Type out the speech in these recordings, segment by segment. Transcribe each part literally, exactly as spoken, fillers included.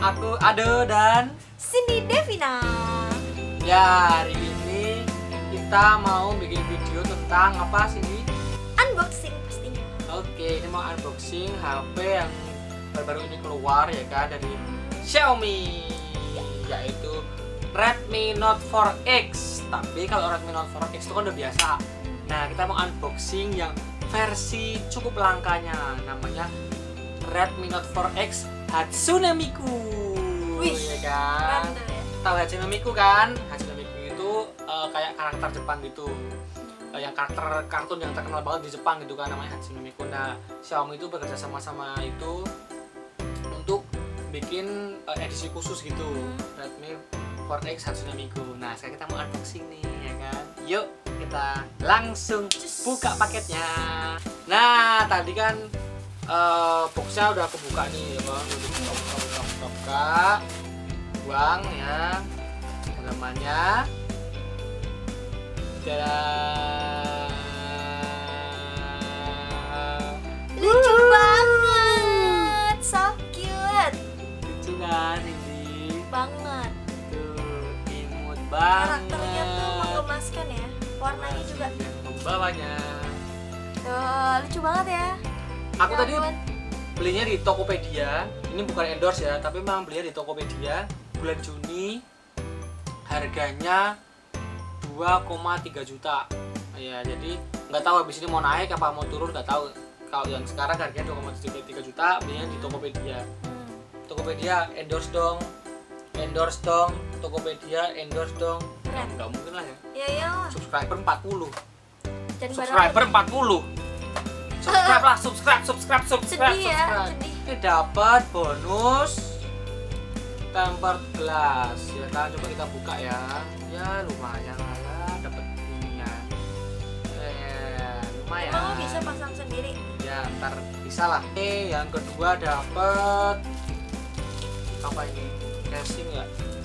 aku Ado dan Cindy Devina. ya, hari ini kita mau bikin video tentang apa sih ini? Unboxing pastinya. Oke, ini mau unboxing H P yang baru-baru ini keluar ya kan, dari Xiaomi, yaitu Redmi Note four X. Tapi kalau Redmi Note four X itu kan udah biasa. Nah, kita mau unboxing yang versi cukup langkanya, namanya Redmi Note four X Hatsune Miku. Wih, ya kan? keren tuh ya. Tahu Hatsune Miku kan? Hatsune Miku itu uh, kayak karakter Jepang gitu. Uh, yang karakter kartun yang terkenal banget di Jepang gitu kan, namanya Hatsune Miku. Nah, Xiaomi itu bekerja sama-sama itu untuk bikin uh, edisi khusus gitu, Redmi four X Hatsune Miku. Nah, sekarang kita mau unboxing nih ya kan. Yuk, kita langsung buka paketnya. Nah, tadi kan uh, boxnya udah kebuka nih ya bang, udah buka, buang ya dalamannya. Dan Lucu banget, so cute lucu kan ini banget. tuh, imut Karakternya tuh banget, menggemaskan ya. Warnanya juga membawanya. tuh, lucu banget ya. Aku Ya tadi ampun. belinya di Tokopedia. Ini bukan endorse ya, tapi memang belinya di Tokopedia bulan Juni. Harganya dua koma tiga juta. Ya, jadi nggak tahu habis ini mau naik apa mau turun, nggak tahu. Kalau yang sekarang harganya dua koma tiga juta, belinya di Tokopedia. Hmm. Tokopedia endorse dong. Endorse dong. Tokopedia endorse dong. Keren. Nggak mungkin lah ya. Ya ya. Subscriber empat puluh. Dan Subscriber empat puluh. Subscribe lah, subscribe, subscribe, subscribe, Sedih ya, subscribe. sedih. Ini dapat bonus tempered glass ya kan, coba kita buka ya. Ya lumayan lah ya, dapat inian. Eh, lumayan. Emang lo bisa pasang sendiri? Ya ntar bisa lah. Ini yang kedua dapat apa ini? Casing ya?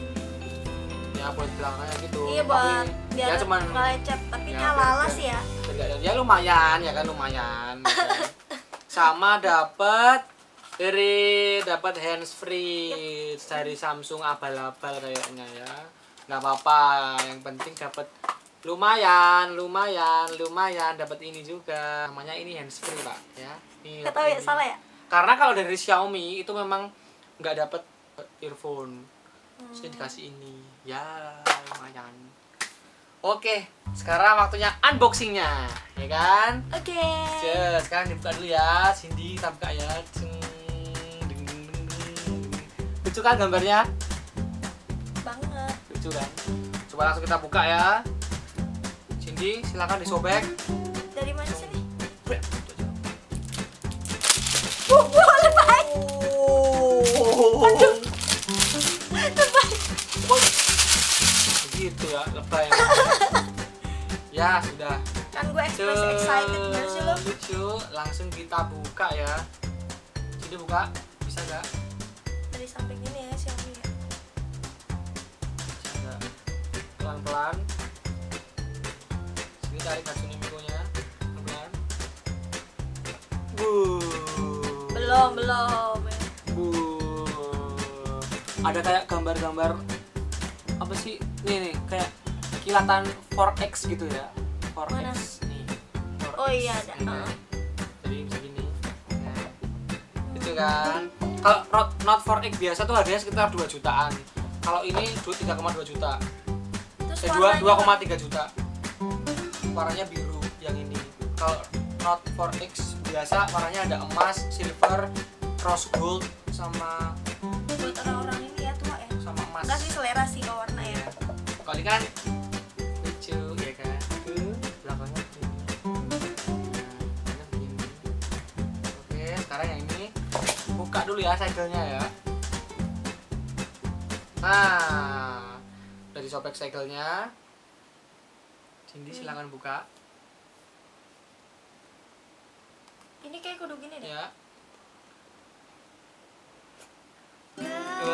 Ya buat belakangnya gitu. Iya, buat Tapi, biar ya cuman nggak lecet, tapi ya, nyala biar- sih ya. biar- ya lumayan ya kan, lumayan. Ya kan? Sama dapat dari dapat hands free dari Samsung abal-abal kayaknya ya. Nggak apa-apa, yang penting dapat lumayan, lumayan, lumayan dapat ini juga. Namanya ini hands free pak ya. Ini Nggak tahu ya, ini. salah ya? Karena kalau dari Xiaomi itu memang nggak dapat earphone. Terus dikasih ini, ya lumayan. Oke, sekarang waktunya unboxingnya, ya kan? Oke. Cek, sekarang dibuka dulu ya, Cindy kita buka ya. Ceng, ding, ding, ding, ding. Lucu kan gambarnya? Banget. Lucu kan? Coba langsung kita buka ya. Cindy, silakan disobek. Dari mana sih nih? Bre. Uh, uh, lebay. Oh. Lebay. Begitu ya, lebay. Ya sudah. Kan gue express excited banget sih lo. Lucu, langsung kita buka ya. Jadi buka, bisa nggak? Dari samping ini ya Xiaomi ya. Bisa nggak? Pelan-pelan. Sini tarik Hatsune Miku-nya, pelan-pelan. Buh. Belum, belum. Buh. Ada kayak gambar-gambar apa sih? Nih nih, kayak kilatan four X gitu ya. four X nih. four X. Oh iya ada. Ini. Heeh. Jadi bisa gini. Nah, gitu kan. Kalau Note Note four X biasa tuh harganya sekitar dua jutaan. Kalau ini tiga koma dua juta. Terus Eh, warnanya dua koma tiga juta. Warnanya biru yang ini. Kalau Note four X biasa warnanya ada emas, silver, rose gold sama buat orang-orang ini ya tua ya. sama emas. Enggak sih, selera sih kalau warna ya. Kali kan lucu ya kan. Tuh, belakangnya begini. Nah, begini. Oke, sekarang yang ini buka dulu ya segelnya ya. Nah, udah disobek segelnya. Cindy silakan buka. Ini kayak kudu gini deh. Ya. Wah.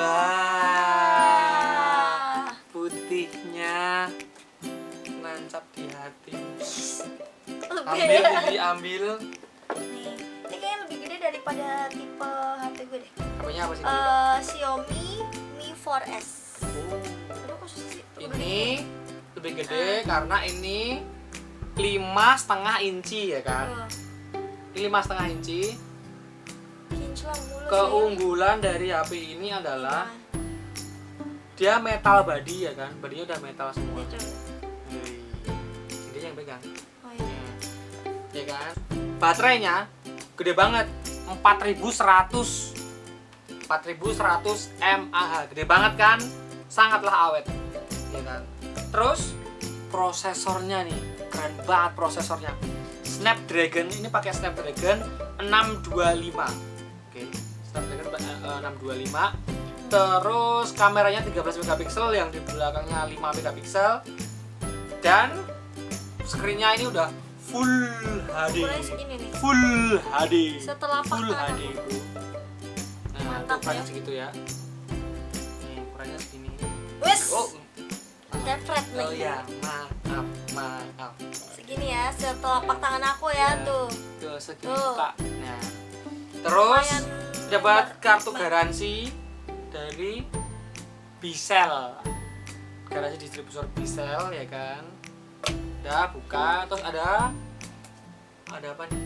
Wah, putihnya nancap di hati. Lebih Ambil, ya. Cindy ambil. Nih, ini kayaknya lebih gede dari daripada tipe H P gue deh. H P-nya apa sih? Eh, Xiaomi Mi four S. Oh. Aduh, kok susah sih? Ini lebih gede karena ini lima setengah inci ya kan. Uh, Ini lima setengah inci. kinclong mulu Keunggulan dari H P ini sih. adalah Nah, dia metal body ya kan, badinya udah metal semua. ini coba. Hei, ini yang pegang. Oh iya. Ya kan? Baterainya gede banget, empat ribu seratus empat ribu seratus mAh, gede banget kan? Sangatlah awet. Ya kan? Terus prosesornya nih, keren banget prosesornya. Snapdragon ini pakai Snapdragon enam dua lima. Oke, Snapdragon eh, enam dua lima. Terus kameranya tiga belas megapiksel, yang di belakangnya lima megapiksel. Dan screen-nya ini udah full H D. Ukurannya segini nih. Full H D. Setelah Full pakai H D, Bro. Nah, itu Mantap ukurannya ya. segitu ya. Nih, ukurannya segini. Wes. Oh, Jepret oh lagi. ya, maaf, maaf. Segini ya, setelapak tangan aku ya, Ya. tuh. Tuh, segini Tuh. Kak. Nah, terus Lumayan dapat lebar- kartu lebar. garansi dari Bisel. Garansi distributor Bisel ya kan. Udah buka, terus ada ada apa nih?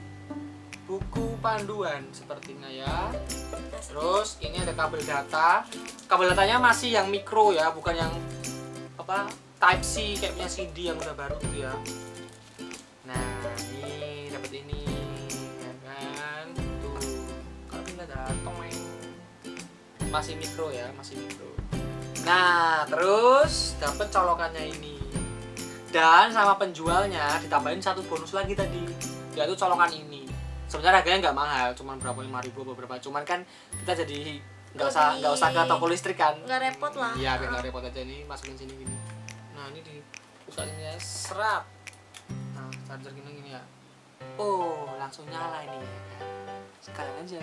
Buku panduan sepertinya ya. Terus ini ada kabel data. Kabel datanya masih yang mikro ya, bukan yang apa Type C kayak punya C D yang udah baru gitu ya. Nah, ini dapat ini ya kan. Tuh. Kalau ini ada tomeng. Masih mikro ya, masih mikro. Nah, terus dapat colokannya ini. Dan sama penjualnya ditambahin satu bonus lagi tadi, yaitu colokan ini. Sebenarnya harganya nggak mahal, cuman berapa lima ribu beberapa. Cuman kan kita jadi nggak usah nggak usah ke toko listrik kan. Nggak repot lah. Iya, biar nggak repot aja nih, masukin sini gini. Nah, ini dibuka ini ya, serat. Nah, charger gini gini ya. Oh, langsung nyala ini ya. Sekalian aja.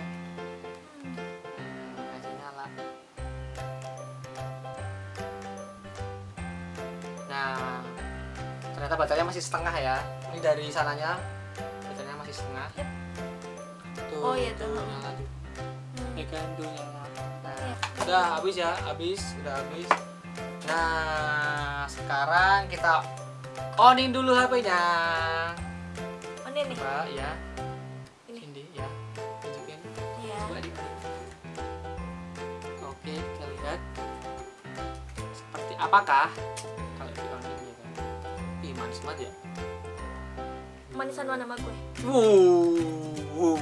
Hmm, langsung nyala. Nah, ternyata baterainya masih setengah ya. Ini dari sananya baterainya masih setengah. Yep. Tuh, Oh iya tuh. nyala tuh. Hmm. Ya kan tuh nyala. Nah, Iya. udah habis ya, habis, udah habis. Nah, sekarang kita onin dulu H P-nya. Oh, ini nih. Coba ya. Ini. Ini ya. Tunjukin. Iya. Coba di. Oke, kita lihat. Seperti apakah kalau di on ini ya kan. Ih, manis banget ya. Manisan mana sama gue? Wow, wow.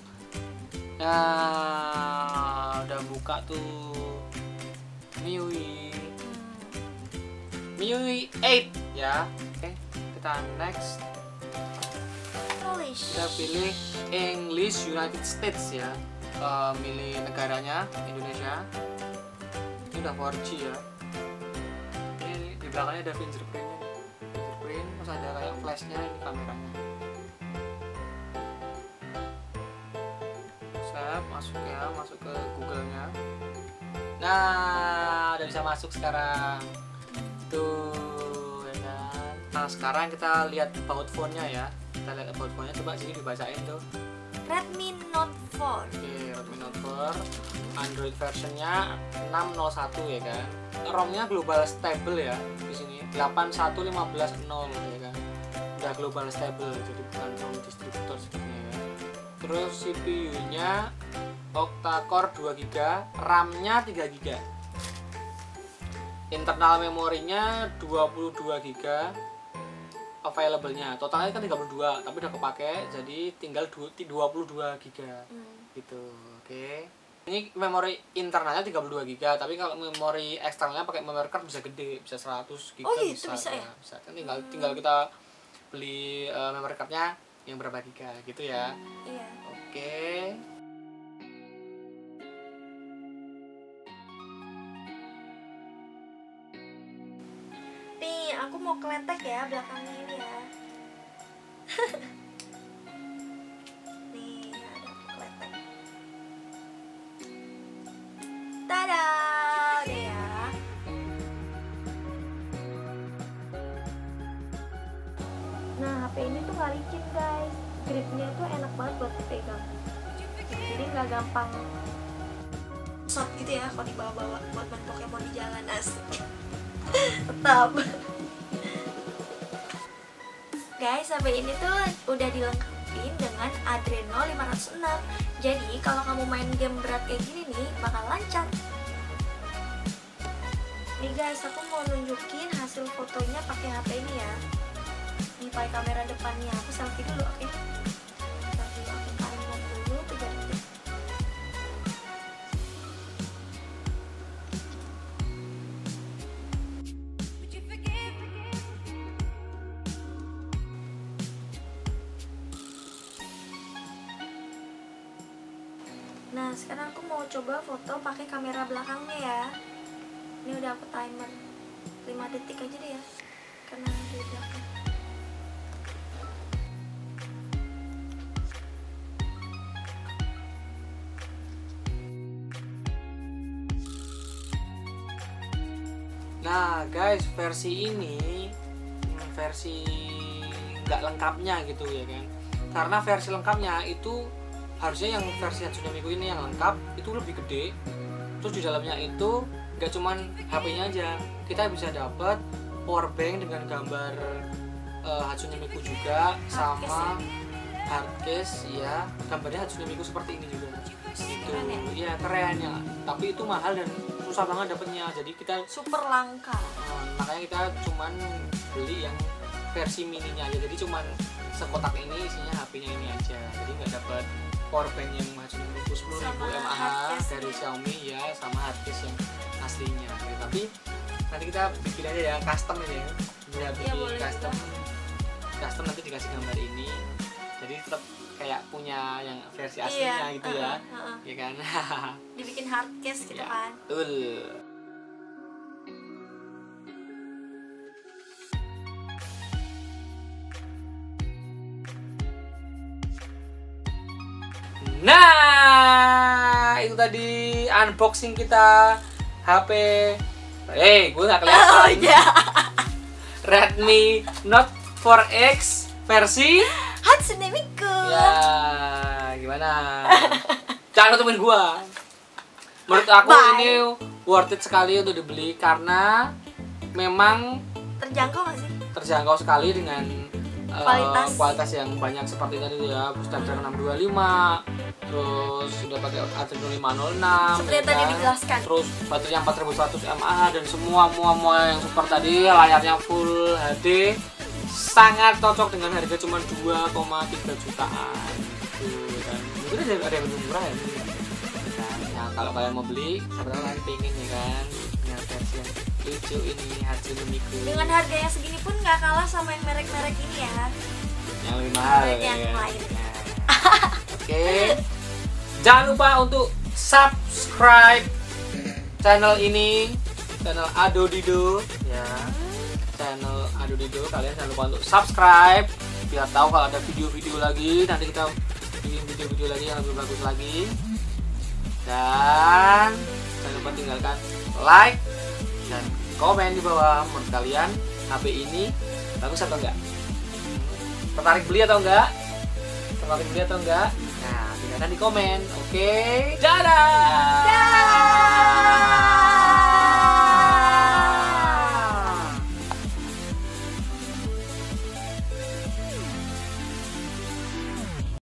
Nah, udah buka tuh M I U I M I U I delapan ya. Oke, kita next. English. Kita pilih English United States ya. Eh, milih negaranya Indonesia. Ini udah four G ya. Ini di belakangnya ada fingerprintnya. Fingerprint, terus ada kayak flashnya, ini kameranya. Saya masuk ya, masuk ke Google-nya. Nah, udah bisa masuk sekarang. Tuh, ya kan. Nah, sekarang kita lihat about phone-nya ya. Kita lihat about phone-nya, coba sini dibacain tuh. Redmi Note four. Oke, Redmi Note four. Android versionnya enam nol satu ya kan. ROM-nya global stable ya di sini. delapan satu lima belas nol ya kan. Udah global stable, jadi bukan ROM distributor sepertinya ya. Terus C P U-nya octa-core dua giga, RAM-nya tiga giga. Internal memorinya dua puluh dua giga. Available-nya totalnya kan tiga puluh dua, tapi udah kepake jadi tinggal dua puluh dua giga. Hmm. Gitu. Oke. Ini memori internalnya tiga puluh dua giga, tapi kalau memori eksternalnya pakai memory card bisa gede, bisa seratus giga. Oh, gitu bisa ya? Bisa. Kan tinggal tinggal kita beli uh, memory card-nya yang berapa giga gitu ya. Iya. Oke. Nih, aku mau keletek ya belakangnya ini ya. Nih, ada aku keletek. Tada! Deh ya. Nah, H P ini tuh gak licin guys. Gripnya tuh enak banget buat dipegang. jadi nggak gampang shot gitu ya kalau dibawa-bawa buat main Pokemon di jalan. Asik. Tetap guys, H P ini tuh udah dilengkapi dengan Adreno lima nol enam. Jadi kalau kamu main game berat kayak gini nih bakal lancar. Nih guys, aku mau nunjukin hasil fotonya pakai H P ini ya. Ini pakai kamera depannya. Aku selfie dulu, oke? Selfie dulu, aku kalian dulu tiga detik. Nah, sekarang aku mau coba foto pakai kamera belakangnya ya. Ini udah aku timer lima detik aja deh ya, karena di belakang. Nah guys, versi ini versi nggak lengkapnya gitu ya kan, karena versi lengkapnya itu harusnya yang versi Hatsune Miku ini yang lengkap itu lebih gede. Terus di dalamnya itu nggak cuman H P-nya aja, kita bisa dapat power bank dengan gambar uh, Hatsune Miku juga, sama hard case ya, gambarnya Hatsune Miku seperti ini juga. Itu ya keren ya, tapi itu mahal dan susah banget dapetnya, jadi kita super langka. Uh, makanya kita cuman beli yang versi mininya aja, jadi cuman sekotak ini isinya H P-nya ini aja, jadi nggak dapat power bank yang Hatsune Miku sepuluh ribu mAh dari Xiaomi ya, sama hardcase yang aslinya gitu. Tapi nanti kita bikin aja ya custom ini ya, bisa bikin ya, custom juga. Custom nanti dikasih gambar ini, jadi tetap kayak punya yang versi aslinya iya, gitu uh, ya, uh, uh. ya kan. Dibikin hardcase gitu ya, kan. betul. Nah, itu tadi unboxing kita H P. Eh, hey, gue nggak kelihatan. Oh, iya. Redmi Note four X versi Hatsune Miku. Ya, gimana? Jangan temuin gua. Menurut aku Bye. ini worth it sekali untuk dibeli karena memang Terjangkau nggak sih? terjangkau sekali dengan uh, Kualitas. kualitas yang banyak seperti tadi tuh ya, Snapdragon enam dua lima, terus sudah pakai Adreno lima nol enam, Seperti yang tadi dijelaskan. terus baterainya empat ribu seratus mAh dan semua mua mua yang super tadi, layarnya full H D, sangat cocok dengan harga cuma dua koma tiga jutaan. Tuh, dan mungkin ada, ada yang lebih murah ya. Nah, kalau kalian mau beli, sebenarnya kalian pengen ya kan, yang versi yang lucu ini Hatsune Miku. Dengan harga yang segini pun nggak kalah sama yang merek-merek ini ya. Yang lebih mahal Merek ya yang kan? lain. Nah, oke. Jangan lupa untuk subscribe channel ini, channel Adodido ya. Channel Adodido, kalian jangan lupa untuk subscribe biar tahu kalau ada video-video lagi. Nanti kita bikin video-video lagi yang lebih bagus lagi. Dan jangan lupa tinggalkan like dan komen di bawah menurut kalian H P ini bagus atau enggak, tertarik beli atau enggak, tertarik beli atau enggak. Nah, tinggalkan di komen, oke?